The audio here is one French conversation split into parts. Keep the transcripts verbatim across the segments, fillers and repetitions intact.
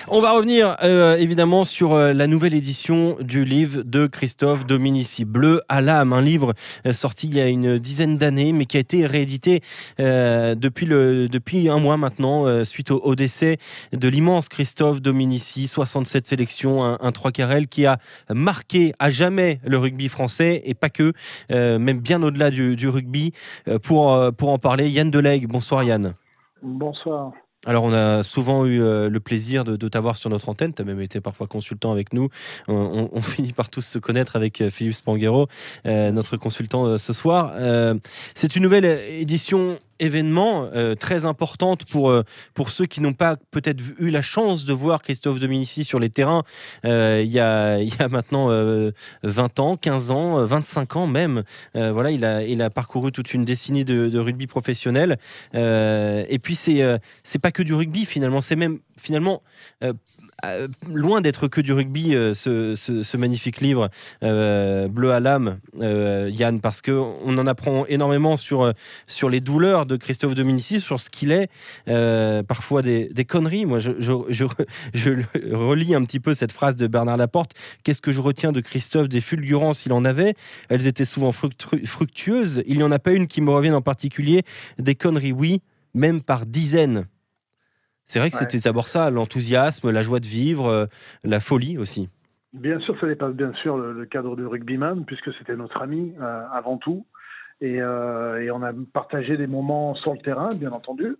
On va revenir euh, évidemment sur euh, la nouvelle édition du livre de Christophe Dominici, Bleu à l'âme, un livre euh, sorti il y a une dizaine d'années, mais qui a été réédité euh, depuis, le, depuis un mois maintenant, euh, suite au, au décès de l'immense Christophe Dominici, soixante-sept sélections, un, un trois carrel qui a marqué à jamais le rugby français, et pas que, euh, même bien au-delà du, du rugby. Euh, pour, euh, pour en parler, Yann Delegue. Bonsoir Yann. Bonsoir. Alors, on a souvent eu euh, le plaisir de, de t'avoir sur notre antenne. Tu as même été parfois consultant avec nous. On, on- on finit par tous se connaître avec euh, Philippe Spanghero, euh, notre consultant euh, ce soir. Euh, c'est une nouvelle édition événement euh, très importante pour, euh, pour ceux qui n'ont pas peut-être eu la chance de voir Christophe Dominici sur les terrains euh, il, y a, il y a maintenant euh, vingt ans, quinze ans, euh, vingt-cinq ans même. Euh, voilà, il a, il a parcouru toute une décennie de, de rugby professionnel. Euh, et puis, c'est euh, c'est pas que du rugby finalement, c'est même finalement euh, euh, loin d'être que du rugby, euh, ce, ce- ce magnifique livre euh, Bleu à l'âme, euh, Yann, parce que on en apprend énormément sur euh, sur les douleurs de Christophe Dominici, sur ce qu'il est, euh, parfois des, des conneries. Moi, je, je, je, je relis un petit peu cette phrase de Bernard Laporte. Qu'est-ce que je retiens de Christophe? Des fulgurances, il en avait. Elles étaient souvent fructu- fructueuses. Il n'y en a pas une qui me revienne en particulier. Des conneries, oui, même par dizaines. C'est vrai que Ouais. c'était d'abord ça, l'enthousiasme, la joie de vivre, euh, la folie aussi. Bien sûr, ça dépasse bien sûr le, le cadre du rugbyman, puisque c'était notre ami euh, avant tout. Et, euh, et on a partagé des moments sur le terrain, bien entendu.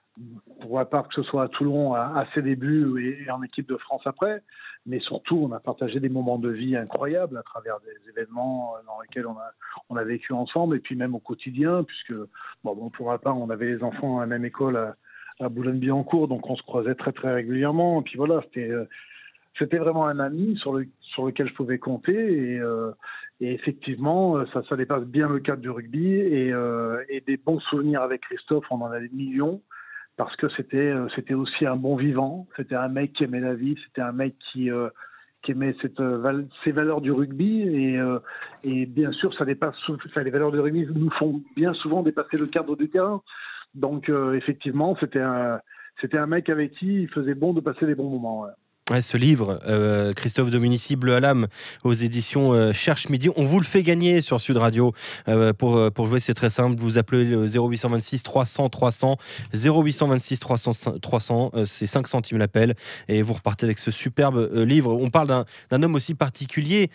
Pour ma part, que ce soit à Toulon à, à ses débuts et, et en équipe de France après. Mais surtout, on a partagé des moments de vie incroyables à travers des événements dans lesquels on a, on a vécu ensemble. Et puis même au quotidien, puisque, bon, bon pour ma part, on avait les enfants à la même école à, à Boulogne-Billancourt, donc on se croisait très très régulièrement. Et puis voilà, c'était... Euh, C'était vraiment un ami sur, le, sur lequel je pouvais compter et, euh, et effectivement, ça, ça dépasse bien le cadre du rugby et, euh, et des bons souvenirs avec Christophe, on en a des millions parce que c'était euh, c'était aussi un bon vivant, c'était un mec qui aimait la vie, c'était un mec qui euh, qui aimait cette, euh, ces valeurs du rugby et, euh, et bien sûr ça dépasse, enfin, les valeurs du rugby nous font bien souvent dépasser le cadre du terrain. Donc euh, effectivement, c'était un c'était un mec avec qui il faisait bon de passer des bons moments. Ouais. Ouais, ce livre, euh, Christophe Dominici, Bleu à l'âme, aux éditions euh, Cherche Midi. On vous le fait gagner sur Sud Radio. Euh, pour, euh, pour jouer, c'est très simple. Vous appelez le zéro huit cent vingt-six trois cents trois cents. zéro huit cent vingt-six trois cents trois cents. Euh, c'est cinq centimes l'appel. Et vous repartez avec ce superbe euh, livre. On parle d'un d'un homme aussi particulier,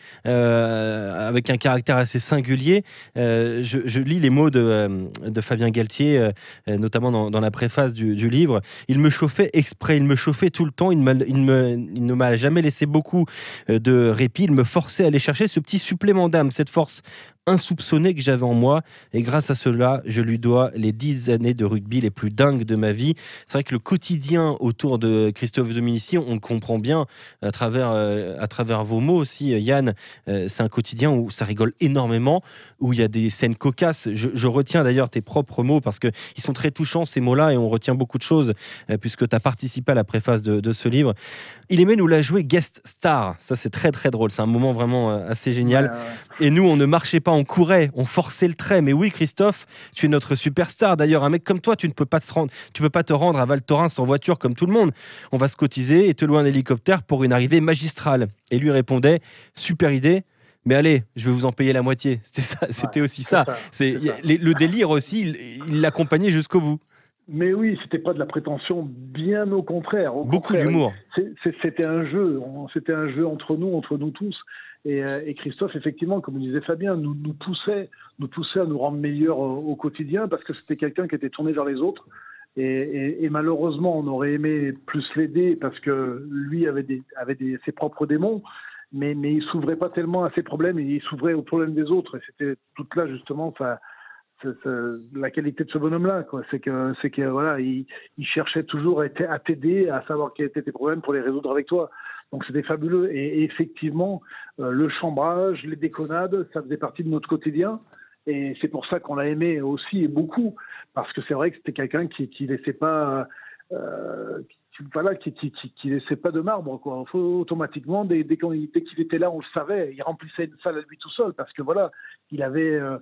euh, avec un caractère assez singulier. Euh, je, je lis les mots de, euh, de Fabien Galtier, euh, notamment dans, dans la préface du, du livre. Il me chauffait exprès, il me chauffait tout le temps. Il, m'a- il me il ne m'a jamais laissé beaucoup euh, de répit. Il me forçait à aller chercher ce petit supplément d'âme, cette force insoupçonnée que j'avais en moi. Et grâce à cela, je lui dois les dix années de rugby les plus dingues de ma vie. C'est vrai que le quotidien autour de Christophe Dominici, on le comprend bien à travers, euh, à travers vos mots aussi, Yann. Euh, c'est un quotidien où ça rigole énormément, où il y a des scènes cocasses. Je, je retiens d'ailleurs tes propres mots parce qu'ils sont très touchants, ces mots-là, et on retient beaucoup de choses, euh, puisque tu as participé à la préface de, de ce livre. Il aimait nous la jouer guest star. Ça, c'est très très drôle. C'est un moment vraiment euh, assez Ouais, génial. ouais. Et nous, on ne marchait pas, on courait, on forçait le trait. Mais oui, Christophe, tu es notre superstar. D'ailleurs, un mec comme toi, tu ne peux pas te rendre, tu peux pas te rendre à Val Thorens en voiture comme tout le monde. On va se cotiser et te louer un hélicoptère pour une arrivée magistrale. Et lui répondait, super idée. Mais allez, je vais vous en payer la moitié. C'était ça, Ouais, c'était aussi c'est ça. ça, C'est c'est ça. le délire aussi. Il il l'accompagnait jusqu'au bout. Mais oui, c'était pas de la prétention, bien au contraire. Au Beaucoup contraire, d'humour. c'est- c'est- c'était un jeu. On- C'était un jeu entre nous, entre nous tous. Et, euh, et Christophe, effectivement, comme disait Fabien, nous, nous poussait, nous poussait à nous rendre meilleurs au, au quotidien parce que c'était quelqu'un qui était tourné vers les autres. Et, et- et malheureusement, on aurait aimé plus l'aider parce que lui avait, des, avait des, ses propres démons. Mais, mais il s'ouvrait pas tellement à ses problèmes, il s'ouvrait aux problèmes des autres. Et c'était toute là, justement, ça c'est, c'est la qualité de ce bonhomme-là, quoi. C'est que, c'est que voilà, il, il cherchait toujours à, t- à t'aider, à savoir quels étaient tes problèmes pour les résoudre avec toi. Donc c'était fabuleux. Et, et effectivement, euh, le chambrage, les déconnades, ça faisait partie de notre quotidien. Et c'est pour ça qu'on l'a aimé aussi et beaucoup, parce que c'est vrai que c'était quelqu'un qui, qui laissait pas, euh, qui, voilà, qui, qui, qui, qui laissait pas de marbre, quoi. Faut, automatiquement, dès, dès, qu'on, dès qu'il était là, on le savait. Il remplissait une salle à lui tout seul, parce que voilà, il avait euh,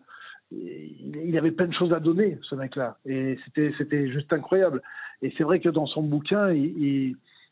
il avait plein de choses à donner, ce mec-là. Et c'était, c'était juste incroyable. Et c'est vrai que dans son bouquin, il, il,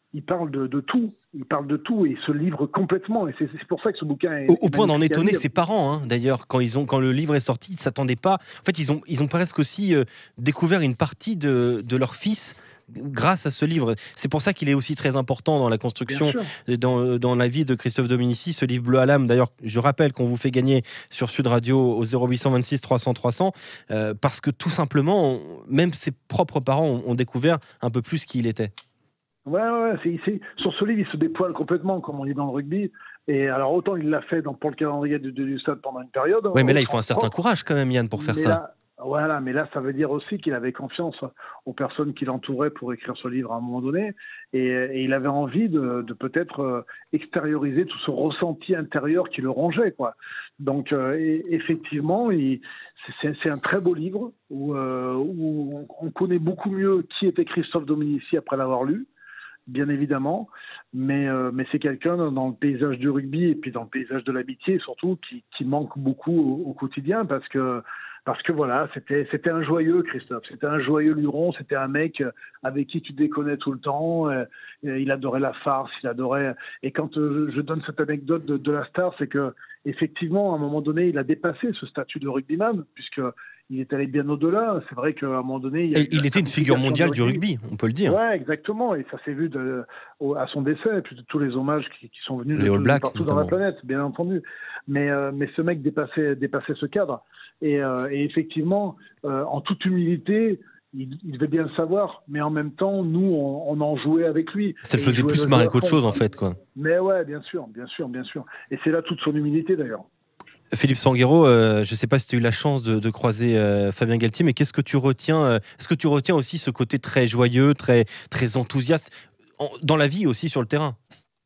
il parle de, de tout. Il parle de tout et il se livre complètement. Et c'est, c'est pour ça que ce bouquin est. Au, au est point d'en magnifique à étonner lire. ses parents, hein, d'ailleurs, quand, ils ont, quand le livre est sorti, ils ne s'attendaient pas. En fait, ils ont, ils ont presque aussi euh, découvert une partie de, de leur fils grâce à ce livre. C'est pour ça qu'il est aussi très important dans la Bien construction, sûr. dans, dans la vie de Christophe Dominici, ce livre bleu à l'âme. D'ailleurs, je rappelle qu'on vous fait gagner sur Sud Radio au zéro huit cent vingt-six trois cents trois cents, euh, parce que tout simplement, on- même ses propres parents ont, ont découvert un peu plus qui il était. Ouais, ouais, ouais, c'est, c'est- sur ce livre, il se dépoile complètement, comme on dit dans le rugby. Et alors, autant il l'a fait dans, pour le calendrier du, du stade pendant une période, Oui, mais au là, il faut un sens certain propre. courage quand même, Yann, pour faire Mais ça. là, voilà, mais là, ça veut dire aussi qu'il avait confiance aux personnes qui l'entouraient pour écrire ce livre à un moment donné. Et, et il avait envie de, de peut-être euh, extérioriser tout ce ressenti intérieur qui le rongeait, quoi. Donc, euh, et, effectivement, il, c'est, c'est un très beau livre où, euh, où on connaît beaucoup mieux qui était Christophe Dominici après l'avoir lu, bien évidemment, mais, euh, mais c'est quelqu'un dans le paysage du rugby et puis dans le paysage de l'amitié surtout qui, qui manque beaucoup au, au quotidien parce que, parce que voilà, c'était, c'était un joyeux Christophe, c'était un joyeux luron, c'était un mec avec qui tu déconnais tout le temps, euh, il adorait la farce, il adorait... Et quand euh, je donne cette anecdote de, de la star, c'est que effectivement, à un moment donné, il a dépassé ce statut de rugbyman, puisque il est allé bien au-delà. C'est vrai qu'à un moment donné, il y a Et eu il la était une figure simplification du mondiale du rugby. rugby, on peut le dire. Ouais, exactement. Et ça s'est vu de, au, à son décès, et puis de tous les hommages qui, qui sont venus de, Les All tout, de Blacks, partout dans la notamment. planète, bien entendu. Mais, euh, mais ce mec dépassait, dépassait ce cadre. Et, euh, et effectivement, euh, en toute humilité, il, il devait bien le savoir, mais en même temps, nous, on, on en jouait avec lui. Ça le Et il faisait jouait plus le jeu marrer à qu'autre fond, chose, en quoi. fait, quoi. Mais ouais, bien sûr, bien sûr, bien sûr. Et c'est là toute son humilité, d'ailleurs. Philippe Sanguero, euh, je ne sais pas si tu as eu la chance de, de croiser euh, Fabien Galtier, mais qu'est-ce que tu retiens euh, Est-ce que tu retiens aussi ce côté très joyeux, très, très enthousiaste, en- dans la vie aussi sur le terrain?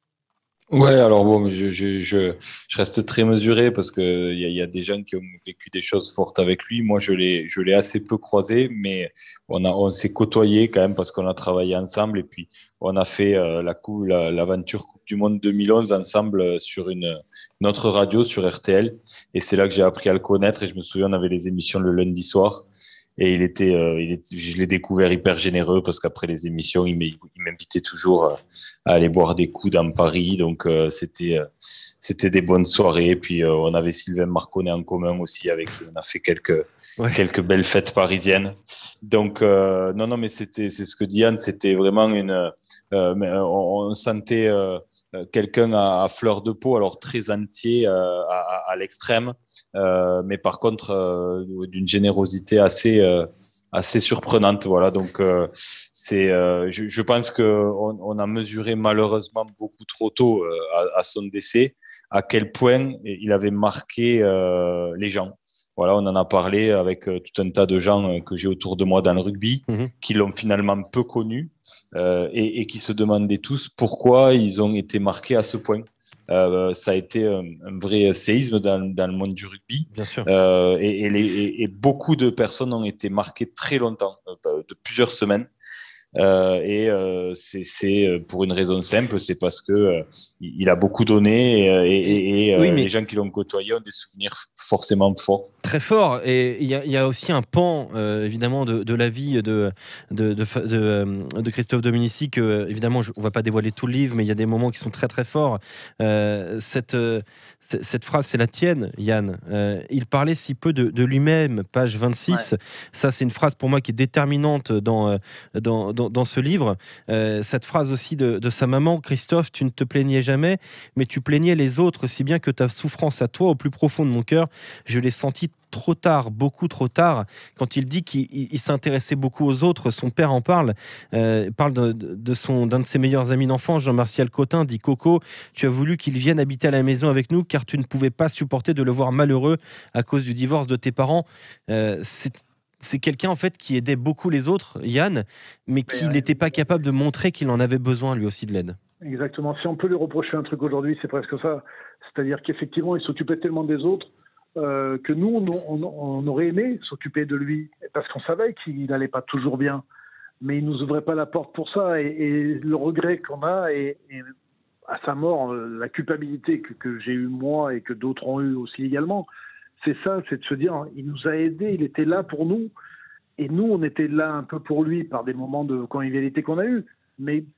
Ouais, alors bon, je, je, je, je reste très mesuré parce que il y a, il y a des gens qui ont vécu des choses fortes avec lui. Moi, je l'ai, je l'ai assez peu croisé, mais on a, on s'est côtoyé quand même parce qu'on a travaillé ensemble et puis on a fait euh, la coup, la, l'aventure Coupe du Monde deux mille onze ensemble euh, sur une, une autre radio sur R T L. Et c'est là que j'ai appris à le connaître. Et je me souviens, on avait les émissions le lundi soir. Et il était, euh, il était, je l'ai découvert hyper généreux parce qu'après les émissions, il m'invitait toujours euh, à aller boire des coups dans Paris. Donc, euh, c'était, euh, c'était des bonnes soirées. Puis, euh, on avait Sylvain Marconnet en commun aussi, avec qui on a fait quelques, Ouais. quelques belles fêtes parisiennes. Donc, euh, non, non, mais c'était, c'est ce que dit Anne, c'était vraiment une. Euh, mais on, on sentait euh, quelqu'un à, à fleur de peau, alors très entier euh, à, à, à l'extrême. Euh, mais par contre, euh, d'une générosité assez, euh, assez surprenante. Voilà. Donc, euh, c'est, euh, je, je pense qu'on on a mesuré malheureusement beaucoup trop tôt euh, à, à son décès à quel point il avait marqué euh, les gens. Voilà, on en a parlé avec euh, tout un tas de gens euh, que j'ai autour de moi dans le rugby, Mhm. qui l'ont finalement peu connu euh, et, et qui se demandaient tous pourquoi ils ont été marqués à ce point. Euh, ça a été un, un vrai séisme dans, dans, le monde du rugby Bien sûr. euh, et, et, les, et, et beaucoup de personnes ont été marquées très longtemps, euh, de plusieurs semaines. Euh, et euh, c'est, c'est pour une raison simple, c'est parce que euh, il a beaucoup donné et, et, et Oui, euh, mais les gens qui l'ont côtoyé ont des souvenirs forcément forts. très fort. Et il y, y, a aussi un pan, euh, évidemment, de, de la vie de, de, de, de, de Christophe Dominici que, évidemment, je, on ne va pas dévoiler tout le livre, mais il y a des moments qui sont très, très forts. Euh, cette, euh, cette phrase, c'est la tienne, Yann. Euh, il parlait si peu de, de lui-même, page vingt-six. Ouais. Ça, c'est une phrase pour moi qui est déterminante dans, dans, dans, dans ce livre. Euh, cette phrase aussi de, de sa maman, Christophe, tu ne te plaignais jamais, mais tu plaignais les autres, si bien que ta souffrance à toi, au plus profond de mon cœur, je l'ai senti trop tard, beaucoup trop tard. Quand il dit qu'il il, il s'intéressait beaucoup aux autres, son père en parle, euh, parle de, de son, d'un de ses meilleurs amis d'enfance, Jean-Martial Cotin, dit Coco, tu as voulu qu'il vienne habiter à la maison avec nous car tu ne pouvais pas supporter de le voir malheureux à cause du divorce de tes parents. Euh, c'est c'est quelqu'un en fait qui aidait beaucoup les autres, Yann, mais Mais, qui euh, n'était pas capable de montrer qu'il en avait besoin lui aussi de l'aide. exactement. Si on peut lui reprocher un truc aujourd'hui, c'est presque ça. C'est-à-dire qu'effectivement, il s'occupait tellement des autres euh, que nous, on, on, on aurait aimé s'occuper de lui parce qu'on savait qu'il n'allait pas toujours bien. Mais il nous ouvrait pas la porte pour ça. Et, et le regret qu'on a, et, et à sa mort, la culpabilité que, que j'ai eue moi et que d'autres ont eu aussi également, c'est ça, c'est de se dire, il nous a aidés, il était là pour nous. Et nous, on était là un peu pour lui par des moments de convivialité qu'on a eus. Mais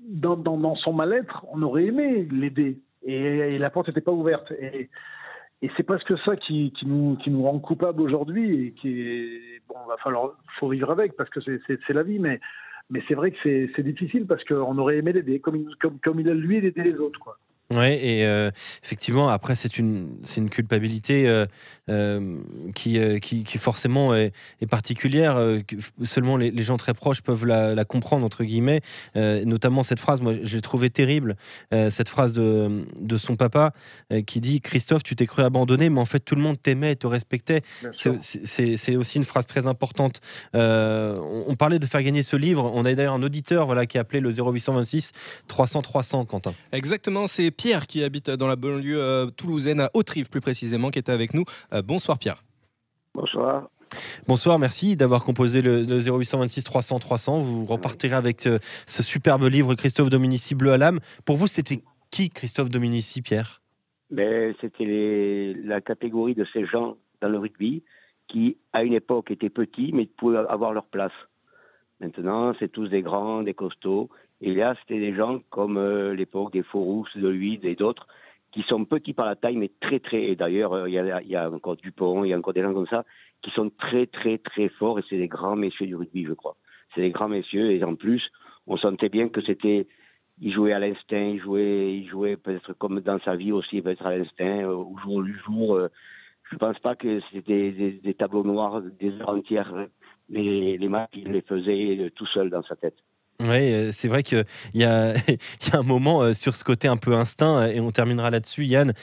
dans, dans, dans son mal-être, on aurait aimé l'aider. Et, et la porte n'était pas ouverte. Et, et c'est presque ça qui, qui, nous, qui nous rend coupables aujourd'hui. Et qui est, bon, va falloir, faut vivre avec parce que c'est, c'est, c'est la vie. Mais, mais c'est vrai que c'est, c'est difficile parce qu'on aurait aimé l'aider, comme, il- comme, comme il a lui aidé les autres, quoi. Ouais, et euh, effectivement, après, c'est une, c'est une culpabilité euh, euh, qui, euh, qui, qui forcément est, est particulière. euh, que f- seulement les, les gens très proches peuvent la, la comprendre, entre guillemets. Euh, notamment cette phrase, moi, je l'ai trouvée terrible, euh, cette phrase de, de son papa euh, qui dit: Christophe, tu t'es cru abandonné, mais en fait, tout le monde t'aimait et te respectait. Bien C'est, sûr. c'est- c'est- c'est aussi une phrase très importante. Euh, on, on parlait de faire gagner ce livre. On a d'ailleurs un auditeur voilà, qui a appelé le zéro huit cent vingt-six trois cents trois cents, Quentin. Exactement, c'est Pierre qui habite dans la banlieue euh, toulousaine, à Autrive plus précisément, qui était avec nous. Euh, bonsoir Pierre. Bonsoir. Bonsoir, merci d'avoir composé le, le zéro huit cent vingt-six trois cents trois cents. Vous repartirez avec euh, ce superbe livre Christophe Dominici, Bleu à l'âme. Pour vous, c'était qui Christophe Dominici, Pierre? Ben, c'était les- la catégorie de ces gens dans le rugby qui, à une époque, étaient petits, mais pouvaient avoir leur place. Maintenant, c'est tous des grands, des costauds. Et là, c'était des gens comme euh, l'époque des Fauroux, de Luide et d'autres, qui sont petits par la taille, mais très, très... Et d'ailleurs, euh, il y, a, il y a encore Dupont, il y a encore des gens comme ça, qui sont très, très, très forts. Et c'est des grands messieurs du rugby, je crois. C'est des grands messieurs. Et en plus, on sentait bien que c'était... Il jouait à l'instinct, il jouait, il jouait peut-être comme dans sa vie aussi, peut-être à l'instinct, euh, au jour le jour. Euh, je ne pense pas que c'était des, des, des tableaux noirs, des heures entières. Les, les matchs, il les faisait euh, tout seul dans sa tête. Oui, c'est vrai qu'il y a, il y a un moment euh, sur ce côté un peu instinct, euh, et on terminera là-dessus, Yann.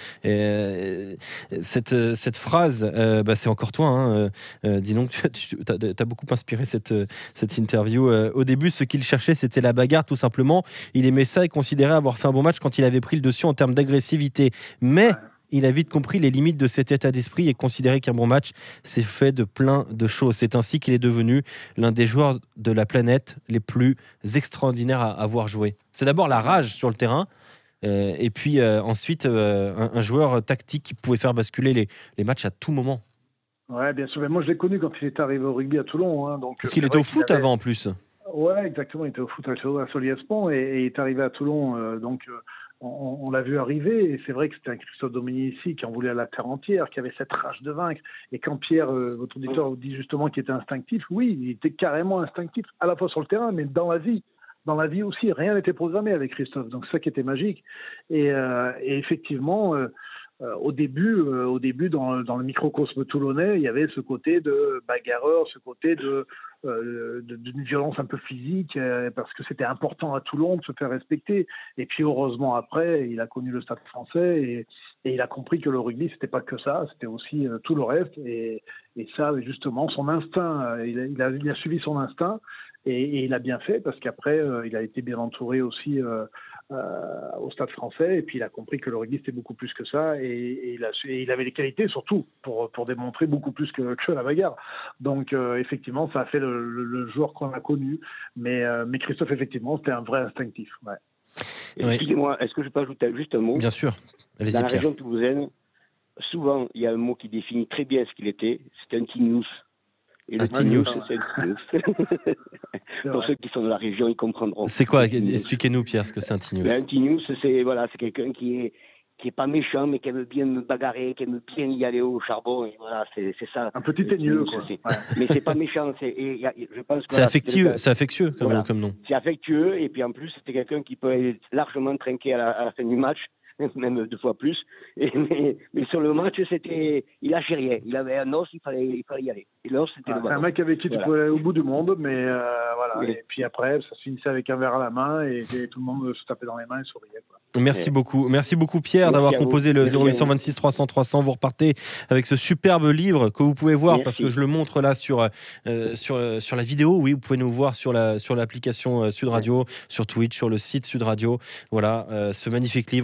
Euh, cette, euh, cette phrase, euh, bah, c'est encore toi, hein, euh, euh, dis donc, tu as beaucoup inspiré cette, euh, cette interview. Euh, au début, ce qu'il cherchait, c'était la bagarre, tout simplement. Il aimait ça et considérait avoir fait un bon match quand il avait pris le dessus en termes d'agressivité. Mais il a vite compris les limites de cet état d'esprit et considéré qu'un bon match, c'est fait de plein de choses. C'est ainsi qu'il est devenu l'un des joueurs de la planète les plus extraordinaires à avoir joué. C'est d'abord la rage sur le terrain, euh, et puis euh, ensuite euh, un, un joueur tactique qui pouvait faire basculer les, les matchs à tout moment. Ouais, bien sûr. Mais moi, je l'ai connu quand il est arrivé au rugby à Toulon. Hein, donc, Parce qu'il c'est était vrai au foot qu'il avait- avant en plus. Ouais, exactement. Il était au foot à Soliespont et, et il est arrivé à Toulon. Euh, donc, euh, on, on l'a vu arriver. Et c'est vrai que c'était un Christophe Dominici qui en voulait à la terre entière, qui avait cette rage de vaincre. Et quand Pierre, euh, votre auditeur, vous dit justement qu'il était instinctif, oui, il était carrément instinctif, à la fois sur le terrain, mais dans la vie. Dans la vie aussi, rien n'était programmé avec Christophe. Donc, c'est ça qui était magique. Et, euh, et effectivement, euh, euh, au début, euh, au début dans, dans le microcosme toulonnais, il y avait ce côté de bagarreur, ce côté de euh, de- d'une violence un peu physique, euh, parce que c'était important à Toulon de se faire respecter. Et puis heureusement après, il a connu le Stade Français et, et il a compris que le rugby c'était pas que ça, c'était aussi euh, tout le reste. Et, et ça, justement, son instinct, euh, il, a, il, a, il a suivi son instinct et, et il a bien fait parce qu'après, euh, il a été bien entouré aussi. Euh, euh, au Stade Français, et puis il a compris que le rugby c'était beaucoup plus que ça, et, et, il, a, et il avait les qualités surtout pour, pour démontrer beaucoup plus que, que la bagarre. Donc euh, effectivement, ça a fait le, le, le joueur qu'on a connu, mais, euh, mais Christophe, effectivement, c'était un vrai instinctif. Ouais. Oui. Excusez-moi, est-ce que je peux ajouter juste un mot? Bien sûr. Allez-y, Dans la Pierre. région toulousaine, souvent, il y a un mot qui définit très bien ce qu'il était, c'est un tignos. Et le Un tignos, tignos. c'est un tignos. Pour ceux qui sont de la région, ils comprendront. C'est quoi? Un tignos. Expliquez-nous, Pierre, ce que c'est un tignos. Ben, un tignos, c'est voilà, c'est quelqu'un qui est qui est pas méchant, mais qui aime bien me bagarrer, qui aime bien y aller au charbon. Et voilà, c'est c'est ça. Un petit teigneux, quoi. C'est- Ouais. Mais c'est pas méchant. C'est, et y a- je pense que C'est voilà, affectueux, c'est c'est affectueux comme, Voilà. comme nom. c'est affectueux, et puis en plus, c'était quelqu'un qui peut être largement trinqué à la, à la fin du match, même deux fois plus. Et, mais, mais sur le match, c'était, il lâchait rien. Il avait un os, il fallait, il fallait y aller. Et l'os, c'était Ah, le c'est un ballon. mec avec qui tu Voilà. pouvais aller au bout du monde, mais euh, voilà. Oui. Et puis après, ça se finissait avec un verre à la main et, et tout le monde se tapait dans les mains et souriait, quoi. Merci Ouais. beaucoup. Merci beaucoup Pierre Merci d'avoir à vous. composé le Merci à zéro huit cent vous. vingt-six trois cents trois cents. Vous repartez avec ce superbe livre que vous pouvez voir Merci. parce que je le montre là sur, euh, sur, euh, sur la vidéo. Oui, vous pouvez nous voir sur la, sur l'application euh, Sud Radio, sur Twitch, sur le site Sud Radio. Voilà, euh, ce magnifique livre. Christophe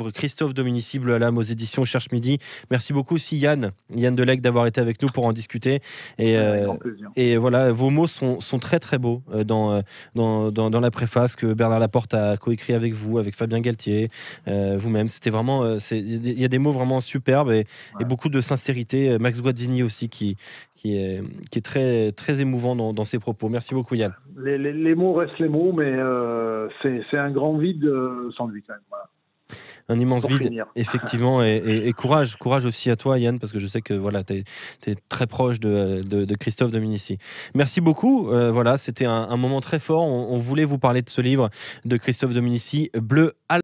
Christophe Dominici, Bleu à l'âme aux éditions Cherche Midi. Merci beaucoup aussi Yann, Yann Delec d'avoir été avec nous pour en discuter. Et, euh, et voilà, vos mots sont, sont très très beaux dans, dans, dans, dans la préface que Bernard Laporte a coécrit avec vous, avec Fabien Galtier, euh, vous-même. C'était vraiment, il y a des mots vraiment superbes et, ouais. et beaucoup de sincérité. Max Guazzini aussi qui, qui, est, qui est très, très émouvant dans, dans ses propos. Merci beaucoup Yann. Les, les, les mots restent les mots, mais euh, c'est, c'est un grand vide euh, sans lui quand même. Voilà. Un immense Pour vide, finir. effectivement, et, et, et courage, courage aussi à toi, Yann, parce que je sais que voilà, tu es très proche de, de, de Christophe Dominici. Merci beaucoup. Euh, voilà, c'était un, un moment très fort. On, on voulait vous parler de ce livre de Christophe Dominici, Bleu à